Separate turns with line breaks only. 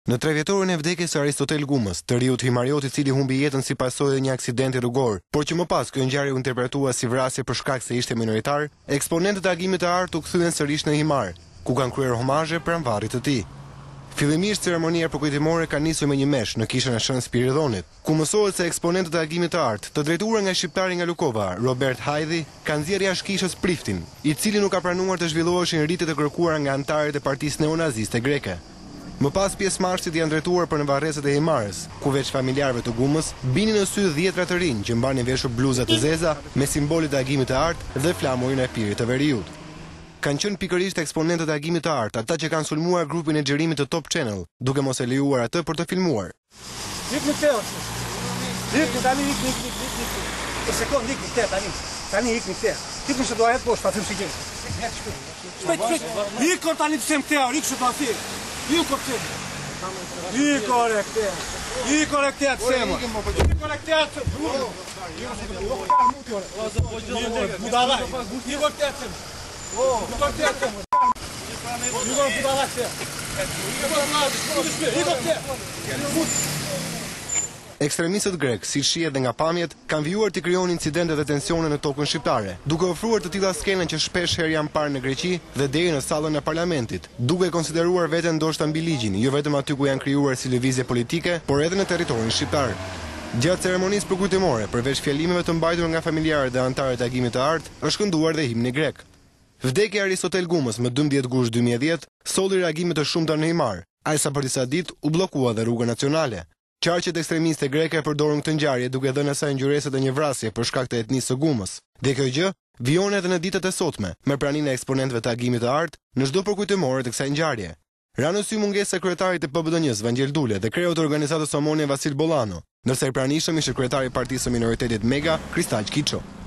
Në 3 vjetorin e vdekjes së Aristotel Gumës, të riut Himariot i cili humbi jetën si pasojë e një aksidenti rrugor, por që më pas kjo ngjarje u interpretua si vrasje për shkak se ishte minoritar, eksponentët e agimit të artë u kthyen sërish në Himar, ku kanë kryer homazhe pranvarit të tij. Fillimisht ceremonia përkujtimore ka nisur me një mesh në kishën e Shën Spiridonit, ku mësohet se eksponentët e agimit të artë, të drejtuar nga shqiptari nga Lukova, Robert Hajdi, kanë nxjerrë jashtë kishës Priftin, i cili nuk ka pranuar të zhvilloheshin rritet e kërkuara nga anëtarët e partisë neonaziste greke. Më pas pjesëmarrësit janë drejtuar për në varreset e Himarës, ku veç familjarëve të Gumës binin në sy 10 të rinj që mbanin veshur bluza të zeza me simbolit e agimit të artë dhe flamurin e pirit të veriut. Kanë qenë pikërisht eksponentët e agimit të artë, ata që kanë sulmuar grupin e xhirimit të Top Channel, duke mos e lejuar atë për të filmuar. Ekstremistët grek, si shihet dhe nga pamjet, kanë vijuar të krijonin incidente dhe tensione në tokën shqiptare, duke ofruar të tilla skena që shpesh herë janë parë në Greqi dhe deri në sallën e parlamentit, duke konsideruar veten ndoshta mbi ligjin, jo vetëm aty ku janë krijuar si lëvizje politike, por edhe në territorin shqiptar. Gjatë ceremonisë përkujtimore, përveç fjalimeve të mbajtur nga familjarët dhe anëtarët e agimit të artë, është kënduar dhe himni grek. Vdekja e Aristotel Gumës më 12 gusht 2010 solli reagime të shumta në Himar, ajsa për disa ditë u bllokua dhe rruga nacionale. Qarqet ekstremiste greke e përdorën këtë ngjarje duke dhënë asaj ngjyreset e një vrasje për shkak të etnisë së Gumës. Dhe kjo gjë vijon edhe në ditët e sotme, me praninë e eksponentëve të agimit të artë në çdo përkujtimore të kësaj ngjarje. Ra në sy mungesa e kryetarit të PBDN-s Vangel Dule dhe kreut të organizatës Omonia Vasil Bollano, ndërsa i pranishëm ishte kryetari i Partisë së Minoritetit Mega, Kristal Kiço.